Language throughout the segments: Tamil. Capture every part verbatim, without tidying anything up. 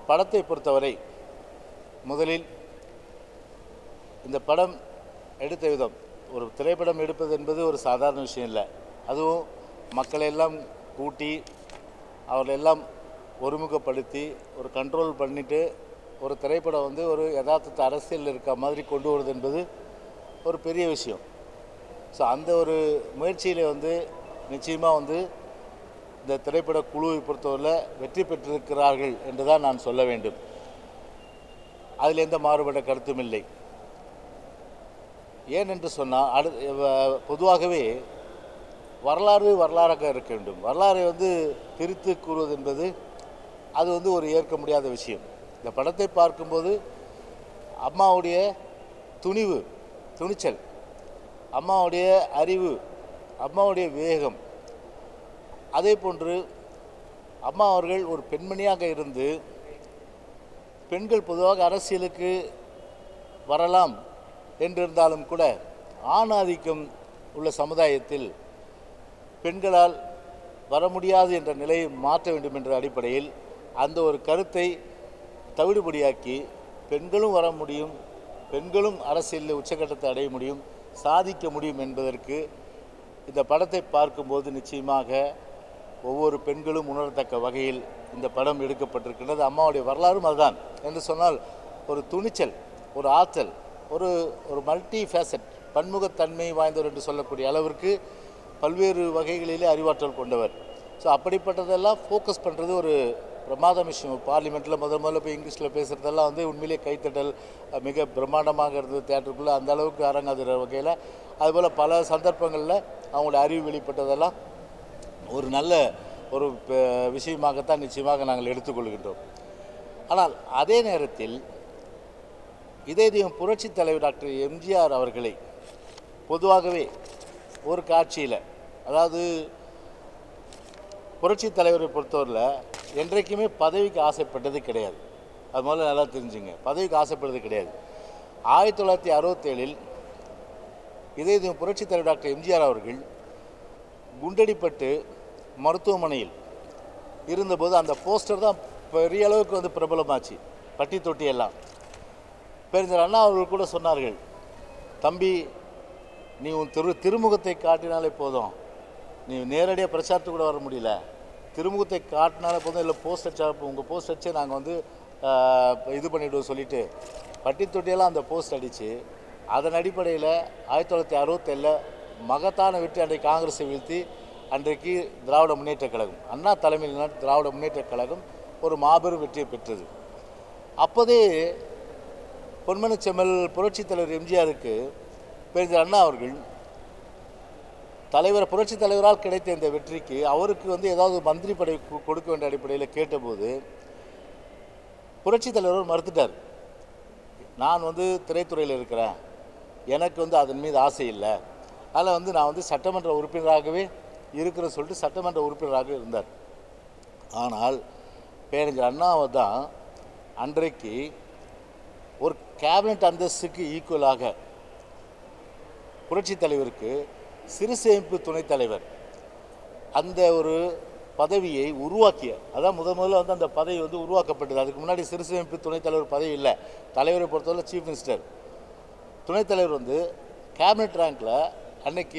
படத்தை பொறுத்தவரை முதலில் இந்த படம் எடுத்த விதம், ஒரு திரைப்படம் எடுப்பது என்பது ஒரு சாதாரண விஷயம் இல்லை. அதுவும் மக்களையெல்லாம் கூட்டி அவர்களெல்லாம் ஒருமுகப்படுத்தி ஒரு கண்ட்ரோல் பண்ணிவிட்டு ஒரு திரைப்படம் வந்து ஒரு யதார்த்தத்தை அரசியல் இருக்க மாதிரி கொண்டு வருவது என்பது ஒரு பெரிய விஷயம். ஸோ அந்த ஒரு முயற்சியில் வந்து நிச்சயமாக வந்து இந்த திரைப்பட குழுவை பொறுத்தவரையில் வெற்றி பெற்றிருக்கிறார்கள் என்று தான் நான் சொல்ல வேண்டும். அதில் எந்த மாறுபட்ட கருத்தும் இல்லை. ஏனென்று சொன்னால் அடு பொதுவாகவே வரலாறு வரலாறாக இருக்க வேண்டும். வரலாறை வந்து பிரித்து கூறுவது என்பது அது வந்து ஒரு ஏற்க முடியாத விஷயம். இந்த படத்தை பார்க்கும்போது அம்மாவுடைய துணிவு, துணிச்சல், அம்மாவுடைய அறிவு, அம்மாவுடைய விவேகம், அதே போன்று அம்மா அவர்கள் ஒரு பெண்மணியாக இருந்து பெண்கள் பொதுவாக அரசியலுக்கு வரலாம் என்றிருந்தாலும் கூட ஆணாதிக்கம் உள்ள சமுதாயத்தில் பெண்களால் வர முடியாது என்ற நிலையை மாற்ற வேண்டும் என்ற அடிப்படையில் அந்த ஒரு கருத்தை தவிடுபடியாக்கி பெண்களும் வர முடியும், பெண்களும் அரசியலில் உச்சக்கட்டத்தை அடைய முடியும், சாதிக்க முடியும் என்பதற்கு இந்த படத்தை பார்க்கும்போது நிச்சயமாக ஒவ்வொரு பெண்களும் உணரத்தக்க வகையில் இந்த படம் எடுக்கப்பட்டிருக்கின்றது. அம்மாவுடைய வரலாறும் அதுதான் என்று சொன்னால் ஒரு துணிச்சல், ஒரு ஆற்றல், ஒரு ஒரு மல்டி ஃபேசட் பன்முகத்தன்மை வாய்ந்தவர் என்று சொல்லக்கூடிய அளவிற்கு பல்வேறு வகைகளிலே அறிவாற்றல் கொண்டவர். ஸோ அப்படிப்பட்டதெல்லாம் ஃபோக்கஸ் பண்ணுறது ஒரு பிரமாத விஷயம். பார்லிமெண்ட்டில் முதல் முதல்ல போய் இங்கிலீஷில் பேசுகிறதெல்லாம் வந்து உண்மையிலே கைத்தட்டல் மிக பிரம்மாண்டமாக இருந்தது. தியேட்டருக்குள்ளே அந்த அளவுக்கு அரங்காதுற வகையில் அதுபோல் பல சந்தர்ப்பங்களில் அவங்களோட அறிவு வெளிப்பட்டதெல்லாம் ஒரு நல்ல ஒரு விஷயமாகத்தான் நிச்சயமாக நாங்கள் எடுத்துக்கொள்கின்றோம். ஆனால் அதே நேரத்தில் இதே தெய்வம் புரட்சி தலைவர் டாக்டர் எம்ஜிஆர் அவர்களை பொதுவாகவே ஒரு காட்சியில், அதாவது புரட்சி தலைவரை பொறுத்தவரையில் என்றைக்குமே பதவிக்கு ஆசைப்பட்டது கிடையாது. அது முதல்ல நல்லா தெரிஞ்சுங்க, பதவிக்கு ஆசைப்பட்டது கிடையாது. ஆயிரத்தி தொள்ளாயிரத்தி அறுபத்தேழில் இதே தெய்வம் புரட்சி தலைவர் டாக்டர் எம்ஜிஆர் அவர்கள் குண்டடிப்பட்டு மருத்துவமனையில் இருந்தபோது அந்த போஸ்டர் தான் பெரிய அளவுக்கு வந்து பிரபலமாச்சு, பட்டி தொட்டி எல்லாம். பெருஞ்சர் அண்ணா அவர்கள் கூட சொன்னார்கள், தம்பி நீ உன் திரு திருமுகத்தை காட்டினாலே போதும், நீ நேரடியாக பிரச்சாரத்துக்கு கூட வர முடியல, திருமுகத்தை காட்டினாலே போதும், இல்லை போஸ்ட் அடிச்சா உங்கள் போஸ்ட் அடிச்சே நாங்கள் வந்து இது பண்ணிவிடுவோம் சொல்லிவிட்டு பட்டி தொட்டியெல்லாம் அந்த போஸ்ட் அடித்து அதன் அடிப்படையில் ஆயிரத்தி தொள்ளாயிரத்தி அறுபத்தேழில் மகத்தான வெற்றி அன்றைக்கு காங்கிரஸை வீழ்த்தி அன்றைக்கு திராவிட முன்னேற்றக் கழகம், அண்ணா தலைமையிலான திராவிட முன்னேற்றக் கழகம் ஒரு மாபெரும் வெற்றியை பெற்றது. அப்போதே பொன்மனச் செம்மல் புரட்சி தலைவர் எம்ஜிஆருக்கு பெருஞ்சர் அண்ணா அவர்கள் தலைவர் புரட்சி தலைவரால் கிடைத்த இந்த வெற்றிக்கு அவருக்கு வந்து ஏதாவது மந்திரி படை கொடுக்க வேண்டிய அடிப்படையில் கேட்டபோது புரட்சி தலைவர் மறுத்துட்டார். நான் வந்து திரைத்துறையில் இருக்கிறேன், எனக்கு வந்து அதன் மீது ஆசை இல்லை, அதில் வந்து நான் வந்து சட்டமன்ற உறுப்பினராகவே இருக்கிற சொல்லிட்டு சட்டமன்ற உறுப்பினராக இருந்தார். ஆனால் பேரறிஞர் அண்ணாவை தான் அன்றைக்கு ஒரு கேபினட் அந்தஸ்துக்கு ஈக்குவலாக புரட்சி தலைவருக்கு சிறு சேமிப்பு துணைத் தலைவர் அந்த ஒரு பதவியை உருவாக்கிய, அதான் முதல் முதல்ல வந்து அந்த பதவி வந்து உருவாக்கப்பட்டது. அதுக்கு முன்னாடி சிறு சேமிப்பு துணைத் தலைவர் பதவி இல்லை. தலைவரை பொறுத்தவரை சீஃப் மினிஸ்டர், துணைத் தலைவர் வந்து கேபினட் ரேங்கில் அன்னைக்கு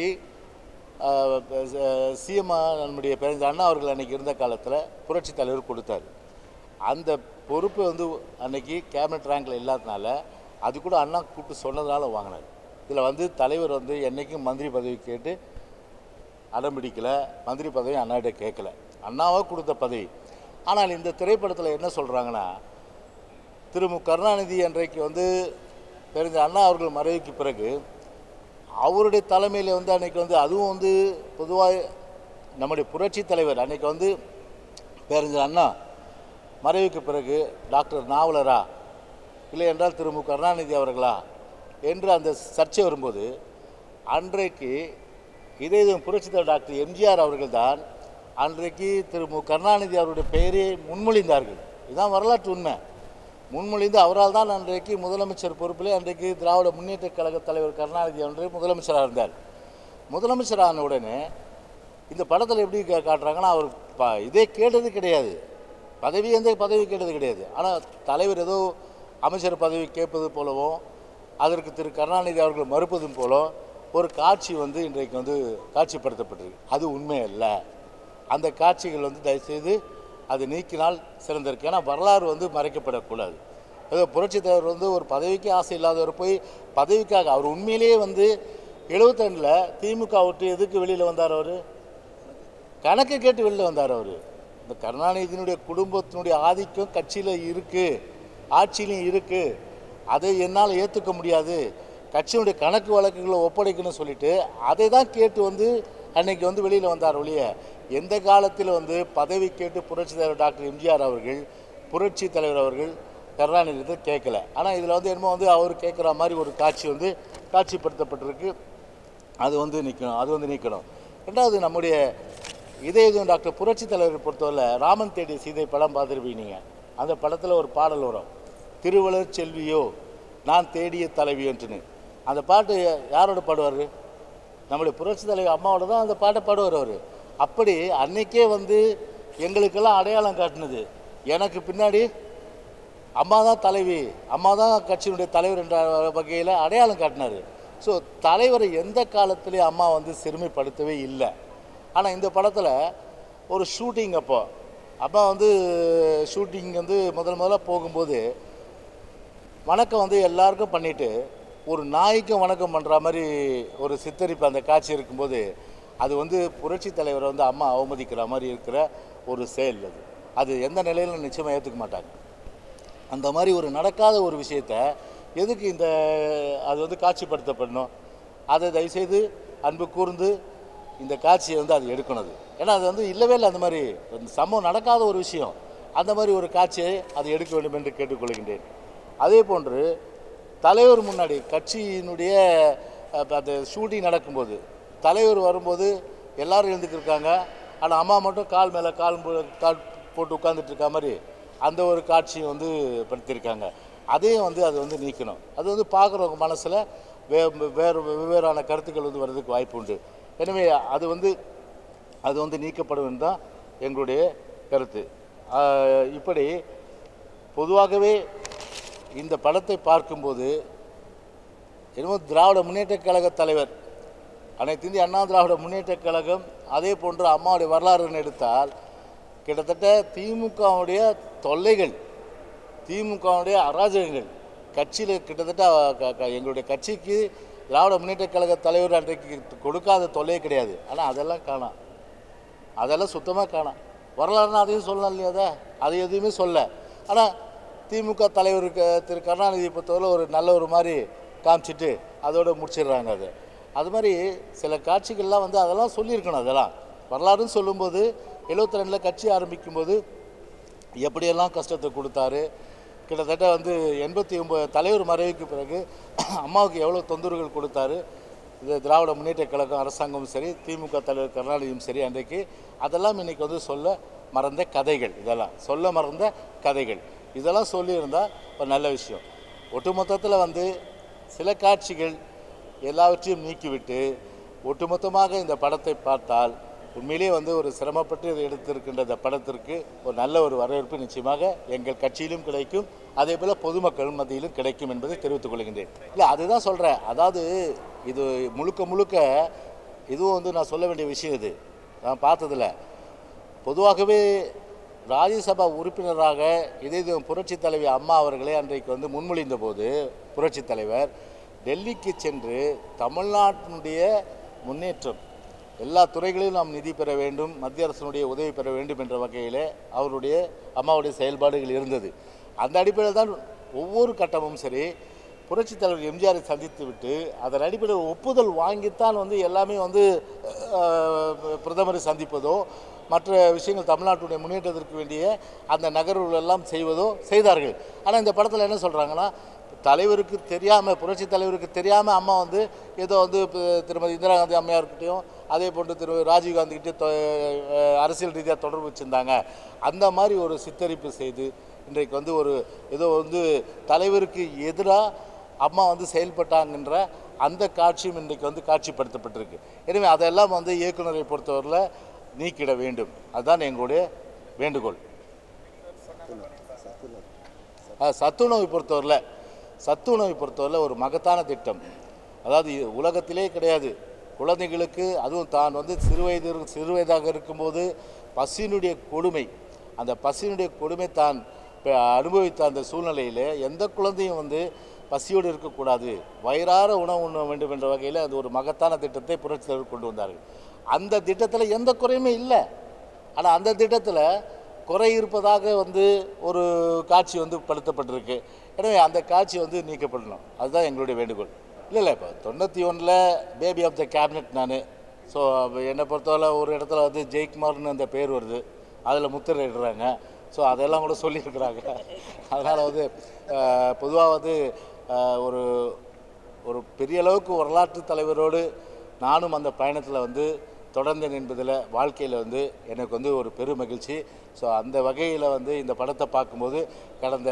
சிஎம் நம்முடைய பேரறிஞர் அண்ணா அவர்கள் அன்றைக்கி இருந்த காலத்தில் புரட்சி தலைவர் கொடுத்தார். அந்த பொறுப்பு வந்து அன்றைக்கி கேபினட் ரேங்கில் இல்லாதனால அது கூட அண்ணா கூப்பிட்டு சொன்னதுனால வாங்கினார். இதில் வந்து தலைவர் வந்து என்றைக்கும் மந்திரி பதவி கேட்டு அடம்பிடிக்கலை, மந்திரி பதவி அண்ணாகிட்ட கேட்கல, அண்ணாவாக கொடுத்த பதவி. ஆனால் இந்த திரைப்படத்தில் என்ன சொல்கிறாங்கன்னா, திரு மு கருணாநிதி அன்றைக்கு வந்து பேரறிஞர் அண்ணா அவர்கள் மறைவுக்கு பிறகு அவருடைய தலைமையில் வந்து அன்றைக்கி வந்து அதுவும் வந்து பொதுவாக நம்முடைய புரட்சி தலைவர் அன்றைக்கி வந்து பேரறிஞர் அண்ணா மறைவுக்கு பிறகு டாக்டர் நாவலரா இல்லை என்றால் திரு மு கருணாநிதி அவர்களா என்று அந்த சர்ச்சை வரும்போது அன்றைக்கு இதே புரட்சி தலைவர் டாக்டர் எம்ஜிஆர் அவர்கள் தான் அன்றைக்கு திரு மு கருணாநிதி அவருடைய பெயரை முன்மொழிந்தார்கள். இதுதான் வரலாற்று உண்மை. முன்மொழிந்து அவரால் தான் அன்றைக்கு முதலமைச்சர் பொறுப்பிலே அன்றைக்கு திராவிட முன்னேற்ற கழக தலைவர் கருணாநிதி அன்றைக்கு முதலமைச்சராக இருந்தார். முதலமைச்சரான உடனே இந்த படத்தில் எப்படி காட்டுறாங்கன்னா, அவர் ப இதே கேட்டது கிடையாது. பதவி எந்த பதவி கேட்டது கிடையாது. ஆனால் தலைவர் ஏதோ அமைச்சர் பதவி கேட்பது போலவும் அதற்கு திரு கருணாநிதி அவர்கள் மறுப்பதும் போல ஒரு காட்சி வந்து இன்றைக்கு வந்து காட்சிப்படுத்தப்பட்டிருக்கு. அது உண்மை அல்ல. அந்த காட்சிகள் வந்து தயவுசெய்து அது நீக்கினால் சிறந்திருக்கு. ஏன்னா வரலாறு வந்து மறைக்கப்படக்கூடாது. ஏதோ புரட்சித் தலைவர் வந்து ஒரு பதவிக்கு ஆசை இல்லாதவர் போய் பதவிக்காக அவர் உண்மையிலேயே வந்து எழுபத்தி ரெண்டில் திமுக விட்டு எதுக்கு வெளியில் வந்தார்? அவர் கணக்கு கேட்டு வெளியில் வந்தார். அவர் இந்த கருணாநிதியினுடைய குடும்பத்தினுடைய ஆதிக்கம் கட்சியில் இருக்குது, ஆட்சியிலையும் இருக்குது. அதை என்னால் ஏற்றுக்க முடியாது, கட்சியினுடைய கணக்கு வழக்குகளை ஒப்படைக்கணும்னு சொல்லிட்டு அதை தான் கேட்டு வந்து அன்னைக்கு வந்து வெளியில் வந்தார். ஒழிய எந்த காலத்தில் வந்து பதவி கேட்டு புரட்சி தலைவர் டாக்டர் எம்ஜிஆர் அவர்கள் புரட்சி தலைவர் அவர்கள் கருணாநிதி கேட்கல. ஆனால் இதில் வந்து என்னமோ வந்து அவர் கேட்குற மாதிரி ஒரு காட்சி வந்து காட்சிப்படுத்தப்பட்டிருக்கு. அது வந்து நிற்கணும், அது வந்து நீக்கணும். ரெண்டாவது, நம்முடைய இதே இதுவும் டாக்டர் புரட்சி தலைவரை பொறுத்தவரை ராமன் தேடிய சீதை படம் பார்த்துருப்பீங்க நீங்கள். அந்த படத்தில் ஒரு பாடல் வரும், திருவளர் செல்வியோ நான் தேடிய தலைவியோன்ட்டுன்னு. அந்த பாட்டு யாரோட பாடுவார்? நம்முடைய புரட்சி தலைவர் அம்மாவோட தான் அந்த பாட்டை பாடுவார் அவர். அப்படி அன்னைக்கே வந்து எங்களுக்கெல்லாம் அடையாளம் காட்டினது. எனக்கு பின்னாடி அம்மா தான் தலைவி, அம்மா தான் கட்சியினுடைய தலைவர் என்ற வகையில் அடையாளம் காட்டினார். ஸோ தலைவரை எந்த காலத்துலேயும் அம்மா வந்து சிறுமைப்படுத்தவே இல்லை. ஆனால் இந்த படத்தில் ஒரு ஷூட்டிங் அப்போ அம்மா வந்து ஷூட்டிங் வந்து முதல் முதல்ல போகும்போது வணக்கம் வந்து எல்லாருக்கும் பண்ணிவிட்டு ஒரு நாய்க்கும் வணக்கம் பண்ணுற மாதிரி ஒரு சித்தரிப்பு அந்த காட்சி இருக்கும்போது அது வந்து புரட்சி தலைவரை வந்து அம்மா அவமதிக்கிற மாதிரி இருக்கிற ஒரு செயல். அது அது எந்த நிலையிலும் நிச்சயமாக ஏற்றுக்க மாட்டாங்க. அந்த மாதிரி ஒரு நடக்காத ஒரு விஷயத்தை எதுக்கு இந்த அது வந்து காட்சிப்படுத்தப்படணும்? அதை தயவுசெய்து அன்பு கூர்ந்து இந்த காட்சியை வந்து அது எடுக்கணும். அது ஏன்னா அது வந்து இல்லவே இல்லை. அந்த மாதிரி சம்பவம் நடக்காத ஒரு விஷயம், அந்த மாதிரி ஒரு காட்சியை அது எடுக்க வேண்டும் என்று கேட்டுக்கொள்கின்றேன். அதே போன்று தலைவர் முன்னாடி கட்சியினுடைய அந்த ஷூட்டிங் நடக்கும்போது தலைவர் வரும்போது எல்லோரும் எழுந்துக்கிருக்காங்க, ஆனால் அம்மா மட்டும் கால் மேலே கால் கால் போட்டு உட்காந்துட்டு இருக்க மாதிரி அந்த ஒரு காட்சியை வந்து படுத்தியிருக்காங்க. அதையும் வந்து அது வந்து நீக்கணும். அது வந்து பார்க்குறவங்க மனசில் வே வேறு வெவ்வேறான கருத்துக்கள் வந்து வர்றதுக்கு வாய்ப்பு உண்டு. எனவே அது வந்து அது வந்து நீக்கப்படும் தான் எங்களுடைய கருத்து. இப்படி பொதுவாகவே இந்த படத்தை பார்க்கும்போது என்னமோ திராவிட முன்னேற்றக் கழக தலைவர், அனைத்து இந்திய அண்ணா திராவிட முன்னேற்றக் கழகம், அதே போன்று அம்மாவுடைய வரலாறுன்னு எடுத்தால் கிட்டத்தட்ட திமுகவுடைய தொல்லைகள், திமுகவுடைய அராஜகங்கள் கட்சியில் கிட்டத்தட்ட எங்களுடைய கட்சிக்கு திராவிட முன்னேற்றக் கழக தலைவர் அன்றைக்கு கொடுக்காத தொல்லையே கிடையாது. ஆனால் அதெல்லாம் காணாம், அதெல்லாம் சுத்தமாக காணாம். வரலாறுனா அதையும் சொல்லலாம் இல்லையா? அதை அதை எதுவுமே சொல்ல. ஆனால் திமுக தலைவருக்கு திரு கருணாநிதியை பொறுத்தவரை ஒரு நல்ல ஒரு மாதிரி காமிச்சிட்டு அதோடு முடிச்சிடுறாங்க. அது அது மாதிரி சில காட்சிகள்லாம் வந்து அதெல்லாம் சொல்லியிருக்கணும். அதெல்லாம் வரலாறுன்னு சொல்லும்போது எழுபத்தி ரெண்டில் கட்சி ஆரம்பிக்கும்போது எப்படியெல்லாம் கஷ்டத்தை கொடுத்தாரு, கிட்டத்தட்ட வந்து எண்பத்தி ஒம்பது தலைவர் மறைவுக்கு பிறகு அம்மாவுக்கு எவ்வளோ தொந்தரவுகள் கொடுத்தாரு. இது திராவிட முன்னேற்றக் கழகம் அரசாங்கமும் சரி, திமுக தலைவர் கருணாநிதியும் சரி, அன்றைக்கு அதெல்லாம் இன்றைக்கி வந்து சொல்ல மறந்த கதைகள். இதெல்லாம் சொல்ல மறந்த கதைகள். இதெல்லாம் சொல்லியிருந்தால் ஒரு நல்ல விஷயம். ஒட்டுமொத்தத்தில் வந்து சில காட்சிகள் எல்லாவற்றையும் நீக்கிவிட்டு ஒட்டுமொத்தமாக இந்த படத்தை பார்த்தால் உண்மையிலே வந்து ஒரு சிரமப்பட்டு இதை எடுத்திருக்கின்ற இந்த படத்திற்கு ஒரு நல்ல ஒரு வரவேற்பு நிச்சயமாக எங்கள் கட்சியிலும் கிடைக்கும், அதே போல் பொதுமக்கள் மத்தியிலும் கிடைக்கும் என்பதை தெரிவித்துக் கொள்கின்றேன். இல்லை, அதுதான் சொல்கிறேன். அதாவது இது முழுக்க முழுக்க இதுவும் வந்து நான் சொல்ல வேண்டிய விஷயம். இது நான் பார்த்ததில்ல. பொதுவாகவே ராஜ்யசபா உறுப்பினராக இதே புரட்சி தலைவி அம்மா அவர்களே அன்றைக்கு வந்து முன்மொழிந்த போது புரட்சி தலைவர் டெல்லிக்கு சென்று தமிழ்நாட்டினுடைய முன்னேற்றம் எல்லா துறைகளிலும் நாம் நிதி பெற வேண்டும், மத்திய அரசினுடைய உதவி பெற வேண்டும் என்ற வகையில் அவருடைய அம்மாவுடைய செயல்பாடுகள் இருந்தது. அந்த அடிப்படையில் தான் ஒவ்வொரு கட்டமும் சரி புரட்சி தலைவர் எம்ஜிஆரை சந்தித்து விட்டு அதன் அடிப்படையில் ஒப்புதல் வாங்கித்தான் வந்து எல்லாமே வந்து பிரதமரை சந்திப்பதோ மற்ற விஷயங்கள் தமிழ்நாட்டுடைய முன்னேற்றத்திற்கு வேண்டிய அந்த நகர்வுகள் எல்லாம் செய்வதோ செய்தார்கள். ஆனால் இந்த படத்தில் என்ன சொல்கிறாங்கன்னா, தலைவருக்கு தெரியாமல் புரட்சி தலைவருக்கு தெரியாமல் அம்மா வந்து ஏதோ வந்து திருமதி இந்திரா காந்தி அம்மையார்கிட்டையும் அதே போன்று திரு ராஜீவ்காந்திக்கிட்டே அரசியல் ரீதியாக தொடர்பு வச்சுருந்தாங்க. அந்த மாதிரி ஒரு சித்தரிப்பு செய்து இன்றைக்கு வந்து ஒரு ஏதோ வந்து தலைவருக்கு எதிராக அம்மா வந்து செயல்பட்டாங்கன்ற அந்த காட்சியும் இன்றைக்கு வந்து காட்சிப்படுத்தப்பட்டிருக்கு. எனவே அதெல்லாம் வந்து இயக்குநரை பொறுத்தவரையில் நீக்கிட வேண்டும். அதுதான் எங்களுடைய வேண்டுகோள். சத்துணவை பொறுத்தவரையில் சத்துணவை பொறுத்தவரையில் ஒரு மகத்தான திட்டம். அதாவது உலகத்திலே கிடையாது. குழந்தைகளுக்கு அதுவும் தான் வந்து சிறுவயது சிறுவயதாக இருக்கும்போது பசியினுடைய கொடுமை, அந்த பசியினுடைய கொடுமை தான் அனுபவித்த அந்த சூழ்நிலையில் எந்த குழந்தையும் வந்து பசியோடு இருக்கக்கூடாது, வயிறார உணவு உண்ண வேண்டும் என்ற வகையில் அது ஒரு மகத்தான திட்டத்தை புரட்சித் தலைவர் கொண்டு வந்தார்கள். அந்த திட்டத்தில் எந்த குறையுமே இல்லை. ஆனால் அந்த திட்டத்தில் குறை இருப்பதாக வந்து ஒரு காட்சி வந்து படுத்தப்பட்டிருக்கு. எனவே அந்த காட்சி வந்து நீக்கப்படணும். அதுதான் எங்களுடைய வேண்டுகோள். இல்லை இல்லை இப்போ தொண்ணூற்றி ஒன்றில் பேபி ஆஃப் த கேபினட் நான். ஸோ என்னை பொறுத்தவரை ஒரு இடத்துல வந்து ஜெயக்குமார்னு அந்த பேர் வருது, அதில் முத்திரையிடுறாங்க. ஸோ அதெல்லாம் கூட சொல்லியிருக்கிறாங்க. அதனால் வந்து பொதுவாக வந்து ஒரு ஒரு பெரிய அளவுக்கு வரலாற்று தலைவரோடு நானும் அந்த பயணத்தில் வந்து தொடர்ந்தேன் என்பதில் வாழ்க்கையில் வந்து எனக்கு வந்து ஒரு பெரும் மகிழ்ச்சி. ஸோ அந்த வகையில் வந்து இந்த படத்தை பார்க்கும்போது கடந்த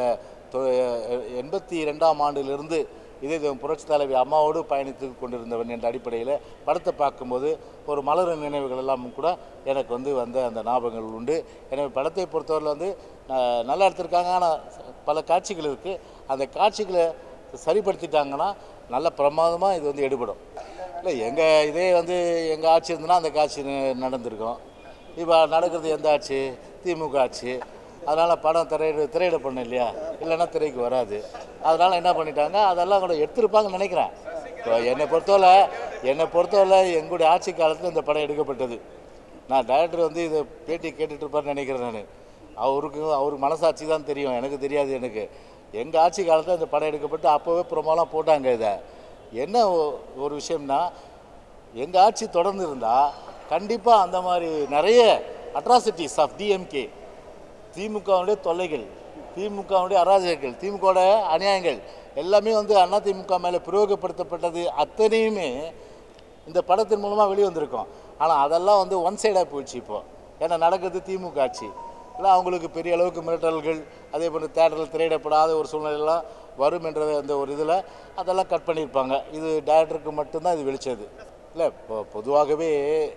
எண்பத்தி ரெண்டாம் ஆண்டிலிருந்து இதே புரட்சி தலைவி அம்மாவோடு பயணித்து கொண்டிருந்தவன் என்ற அடிப்படையில் படத்தை பார்க்கும்போது ஒரு மலர் நினைவுகள் எல்லாம் கூட எனக்கு வந்து வந்த அந்த ஞாபகங்கள் உண்டு. எனவே படத்தை பொறுத்தவரையில் வந்து நல்லா எடுத்திருக்காங்க. ஆனால் பல காட்சிகள் இருக்குது. அந்த காட்சிகளை சரிப்படுத்திட்டாங்கன்னா நல்ல பிரமாதமாக இது வந்து எடுபடும். இல்லை எங்கள் இதே வந்து எங்கள் ஆட்சி இருந்ததுன்னா அந்த காட்சி நடந்திருக்கும். இப்போ நடக்கிறது எந்த ஆட்சி? திமுக ஆட்சி. அதனால் படம் திரையிட திரையிட பண்ண இல்லையா, இல்லைன்னா திரைக்கு வராது. அதனால் என்ன பண்ணிட்டாங்க, அதெல்லாம் கூட எடுத்திருப்பாங்கன்னு நினைக்கிறேன். இப்போ என்னை பொறுத்தவரை என்னை பொறுத்தவரை எங்களுடைய ஆட்சி காலத்தில் இந்த படம் எடுக்கப்பட்டது. நான் டைரக்டர் வந்து இதை பேட்டி கேட்டுட்டு இருப்பார்னு நினைக்கிறேன். நான் அவருக்கு அவருக்கு மனசாட்சி தான் தெரியும், எனக்கு தெரியாது. எனக்கு எங்கள் ஆட்சி காலத்தில் இந்த படம் எடுக்கப்பட்டு அப்போவே ப்ரொமோலாம் போட்டாங்க. இதை என்ன ஒரு விஷயம்னா, எங்கள் ஆட்சி தொடர்ந்து இருந்தால் கண்டிப்பாக அந்த மாதிரி நிறைய அட்ராசிட்டிஸ் ஆஃப் டிஎம்கே, திமுகவுடைய தொல்லைகள், திமுகவுடைய அராஜகங்கள், திமுகவோட அநியாயங்கள் எல்லாமே வந்து அதிமுக மேலே பிரயோகப்படுத்தப்பட்டது அத்தனையுமே இந்த படத்தின் மூலமாக வெளியே வந்திருக்கோம். ஆனால் அதெல்லாம் வந்து ஒன் சைடாக போயிடுச்சு. இப்போது ஏன்னா நடக்கிறது திமுக ஆட்சி இல்லை, அவங்களுக்கு பெரிய அளவுக்கு மிரட்டல்கள், அதே போல் தேட்டரில் திரையிடப்படாத ஒரு சூழ்நிலையெல்லாம் வரும் என்ற அந்த ஒரு இதில் அதெல்லாம் கட் பண்ணியிருப்பாங்க. இது டைரக்டருக்கு மட்டும்தான் இது வெளிச்சது. இல்லை இப்போ பொதுவாகவே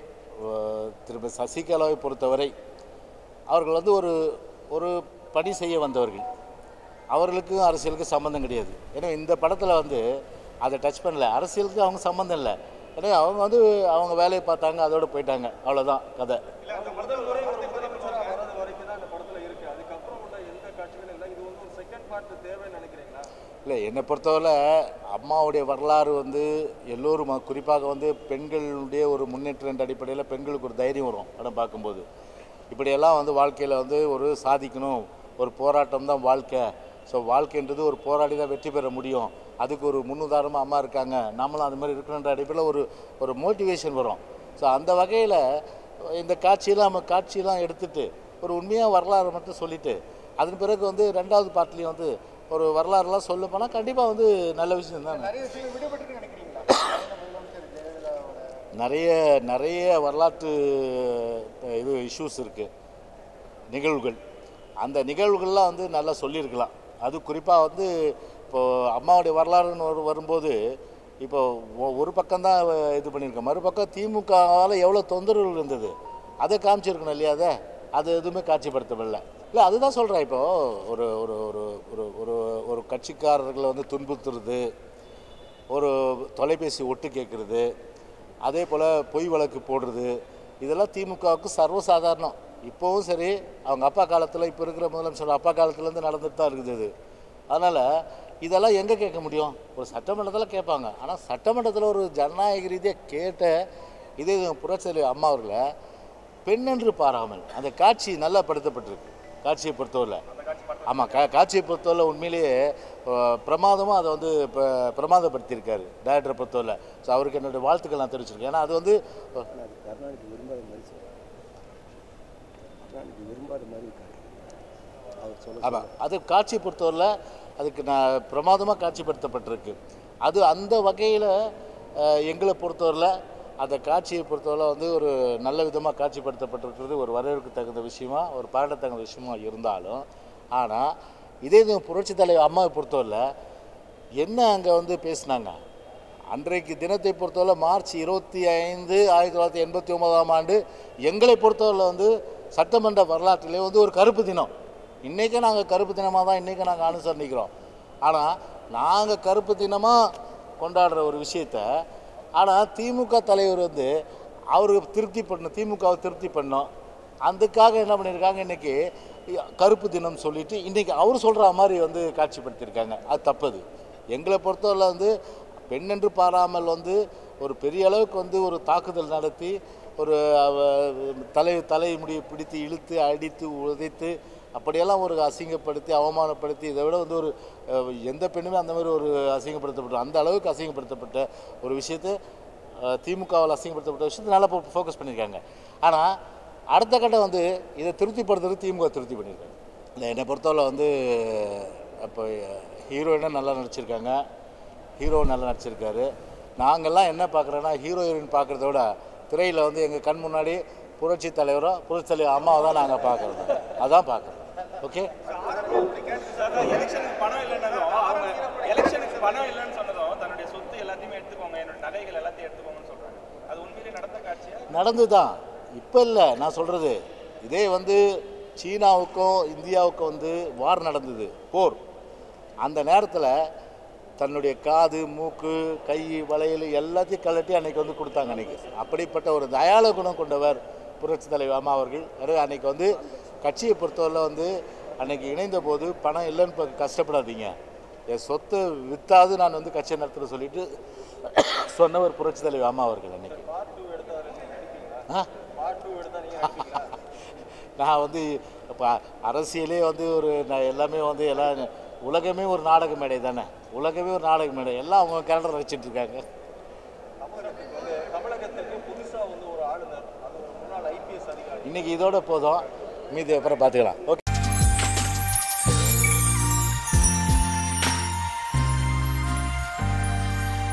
திரும்ப சசிகலாவை பொறுத்தவரை அவர்கள் வந்து ஒரு ஒரு பணி செய்ய வந்தவர்கள், அவர்களுக்கும் அரசியலுக்கு சம்மந்தம் கிடையாது. ஏன்னா இந்த படத்தில் வந்து அதை டச் பண்ணல, அரசியலுக்கு அவங்க சம்மந்தம் இல்லை. ஏன்னா அவங்க வந்து அவங்க வேலையை பார்த்தாங்க, அதோடு போயிட்டாங்க, அவ்வளோதான் கதை. இல்லை என்னை பொறுத்தவரை அம்மாவுடைய வரலாறு வந்து எல்லோரும் குறிப்பாக வந்து பெண்களுடைய ஒரு முன்னேற்ற என்ற அடிப்படையில் பெண்களுக்கு ஒரு தைரியம் வரும். படம் பார்க்கும்போது இப்படியெல்லாம் வந்து வாழ்க்கையில் வந்து ஒரு சாதிக்கணும், ஒரு போராட்டம் தான் வாழ்க்கை. ஸோ வாழ்க்கைன்றது ஒரு போராடி தான் வெற்றி பெற முடியும், அதுக்கு ஒரு முன்னுதாரணமாக அம்மா இருக்காங்க, நம்மளும் அது மாதிரி இருக்கணுன்ற அடிப்படையில் ஒரு ஒரு மோட்டிவேஷன் வரும். ஸோ அந்த வகையில் இந்த காட்சியெல்லாம் நம்ம காட்சியெல்லாம் எடுத்துகிட்டு ஒரு உண்மையாக வரலாறு மட்டும் சொல்லிவிட்டு அதன் பிறகு வந்து ரெண்டாவது பார்ட்லேயும் வந்து ஒரு வரலாறுலாம் சொல்ல போனால் கண்டிப்பாக வந்து நல்ல விஷயம் தான். நிறைய நிறைய வரலாற்று இது இஷ்யூஸ் இருக்குது, நிகழ்வுகள். அந்த நிகழ்வுகள்லாம் வந்து நல்லா சொல்லியிருக்கலாம். அது குறிப்பாக வந்து இப்போது அம்மாவுடைய வரலாறுன்னு ஒரு வரும்போது இப்போ ஒரு பக்கம்தான் இது பண்ணியிருக்கோம், மறுபக்கம் திமுகவால் எவ்வளோ தொந்தரவுகள் இருந்தது அதை காமிச்சிருக்கணும் இல்லையா? அதை அது எதுவுமே காட்சிப்படுத்தவில்லை. இல்லை அதுதான் சொல்கிறேன். இப்போது ஒரு ஒரு ஒரு ஒரு ஒரு ஒரு கட்சிக்காரர்களை வந்து துன்புறுத்துறது, ஒரு தொலைபேசி ஒட்டு கேட்குறது, அதே போல் பொய் வழக்கு போடுறது, இதெல்லாம் திமுகவுக்கு சர்வசாதாரணம். இப்போவும் சரி, அவங்க அப்பா காலத்தில், இப்போ இருக்கிற முதலமைச்சர் அப்பா காலத்துலேருந்து நடந்துட்டு தான் இருக்குது இது. அதனால் இதெல்லாம் எங்கே கேட்க முடியும்? ஒரு சட்டமன்றத்தில் கேட்பாங்க. ஆனால் சட்டமன்றத்தில் ஒரு ஜனநாயக ரீதியாக கேட்ட இதே புரட்சி அம்மா அவர்களை பெண் என்று பாராமல் அந்த காட்சி நல்லா படுத்தப்பட்டிருக்கு. காட்சியை பொறுத்தவரை ஆமாம், கா காட்சியை பொறுத்தவரை உண்மையிலேயே பிரமாதமாக அதை வந்து இப்போ பிரமாதப்படுத்தியிருக்காரு டைரக்டரை பொறுத்தவரை. ஸோ அவருக்கு என்னுடைய வாழ்த்துக்கள் நான் தெரிவிச்சிருக்கேன். ஏன்னா அது வந்து ஆமாம், அது காட்சியை பொறுத்தவரையில் அதுக்கு நான் பிரமாதமாக காட்சிப்படுத்தப்பட்டிருக்கு. அது அந்த வகையில் எங்களை பொறுத்தவரையில் அந்த காட்சியை பொறுத்தவரை வந்து ஒரு நல்ல விதமாக காட்சிப்படுத்தப்பட்டிருக்கிறது ஒரு வரவேற்கு தகுந்த விஷயமா, ஒரு பாராட்டத்தகுந்த விஷயமா இருந்தாலும், ஆனால் இதே இது புரட்சி தலைவர் அம்மாவை பொறுத்தவரை என்ன அங்கே வந்து பேசினாங்க அன்றைக்கு தினத்தை பொறுத்தவரை மார்ச் இருபத்தி ஐந்து ஆயிரத்தி தொள்ளாயிரத்தி எண்பத்தி ஒன்பதாம் ஆண்டு எங்களை பொறுத்தவரை வந்து சட்டமன்ற வரலாற்றிலே வந்து ஒரு கருப்பு தினம். இன்றைக்கும் நாங்கள் கருப்பு தினமாக தான் இன்றைக்கும் நாங்கள் அனுசரணிக்கிறோம். ஆனால் நாங்கள் கருப்பு தினமாக கொண்டாடுற ஒரு விஷயத்த ஆனால் திமுக தலைவர் வந்து அவருக்கு திருப்தி பண்ணணும், திமுகவை திருப்தி பண்ணோம். அதுக்காக என்ன பண்ணியிருக்காங்க, இன்றைக்கி கருப்பு தினம் சொல்லிவிட்டு இன்றைக்கி அவர் சொல்கிற மாதிரி வந்து காட்சிப்படுத்தியிருக்காங்க. அது தப்புது. எங்களை பொறுத்தவரை வந்து பெண் என்று பாராமல் வந்து ஒரு பெரிய அளவுக்கு வந்து ஒரு தாக்குதல் நடத்தி ஒரு தலை தலைமுடியை பிடித்து இழுத்து அடித்து உதைத்து அப்படியெல்லாம் ஒரு அசிங்கப்படுத்தி அவமானப்படுத்தி இதை விட வந்து ஒரு எந்த பெண்ணுமே அந்த மாதிரி ஒரு அசிங்கப்படுத்தப்பட்ட அந்த அளவுக்கு அசிங்கப்படுத்தப்பட்ட ஒரு விஷயத்தை திமுகவால் அசிங்கப்படுத்தப்பட்ட விஷயத்தை நல்லா ஃபோக்கஸ் பண்ணியிருக்காங்க. ஆனால் அடுத்த கட்டம் வந்து இதை திருப்திப்படுத்துறது திமுக திருப்தி பண்ணியிருக்காங்க. இல்லை என்னை பொறுத்தவரை வந்து இப்போ ஹீரோயினாக நல்லா நடிச்சிருக்காங்க, ஹீரோ நல்லா நடிச்சிருக்காரு. நாங்கள்லாம் என்ன பார்க்குறோன்னா ஹீரோ ஹீரோயின் பார்க்குறத விட திரையில் வந்து எங்கள் கண் முன்னாடி புரட்சி தலைவரோ புரட்சி தலைவர் அம்மாவை தான் நாங்கள் பார்க்குறோம், அதான் பார்க்குறோம். ஓகே, நடந்து தான் இப்போ இல்லை நான் சொல்கிறது. இதே வந்து சீனாவுக்கும் இந்தியாவுக்கும் வந்து வார் நடந்தது, போர். அந்த நேரத்தில் தன்னுடைய காது மூக்கு கை வளையல் எல்லாத்தையும் கழட்டி அன்றைக்கி வந்து கொடுத்தாங்க. அன்றைக்கி அப்படிப்பட்ட ஒரு தயாள குணம் கொண்டவர் புரட்சி தலைவர் அம்மா அவர்கள். எனவே அன்றைக்கி வந்து கட்சியை பொறுத்தவரை வந்து அன்றைக்கி இணைந்த போது பணம் இல்லைன்னு இப்போ கஷ்டப்படாதீங்க, என் சொத்தை விற்றாது நான் வந்து கட்சியை நடத்துகிற சொல்லிட்டு சொன்னவர் புரட்சி தலைவர் அம்மா அவர்கள். அன்றைக்கி நான் வந்து இப்போ அரசியலே வந்து ஒரு எல்லாமே வந்து எல்லாம் உலகமே ஒரு நாடக மேடை தானே, உலகமே ஒரு நாடக மேடை, எல்லாம் அவங்க கேரக்டர் வச்சுட்டு இருக்காங்க. இன்னைக்கு இதோட போதும், மீதி அப்புறம் பார்த்துக்கலாம். ஓகே.